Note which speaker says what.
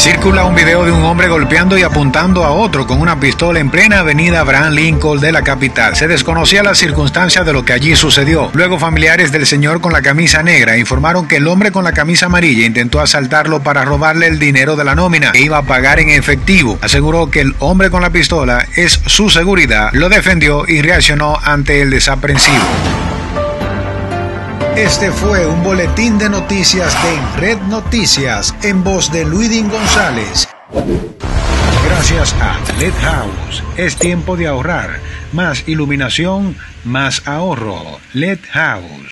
Speaker 1: Circula un video de un hombre golpeando y apuntando a otro con una pistola en plena avenida Abraham Lincoln de la capital. Se desconocía las circunstancias de lo que allí sucedió. Luego, familiares del señor con la camisa negra informaron que el hombre con la camisa amarilla intentó asaltarlo para robarle el dinero de la nómina que iba a pagar en efectivo. Aseguró que el hombre con la pistola es su seguridad, lo defendió y reaccionó ante el desaprensivo. Este fue un boletín de noticias de Red Noticias en voz de Luidín González. Gracias a LED House. Es tiempo de ahorrar. Más iluminación, más ahorro. LED House.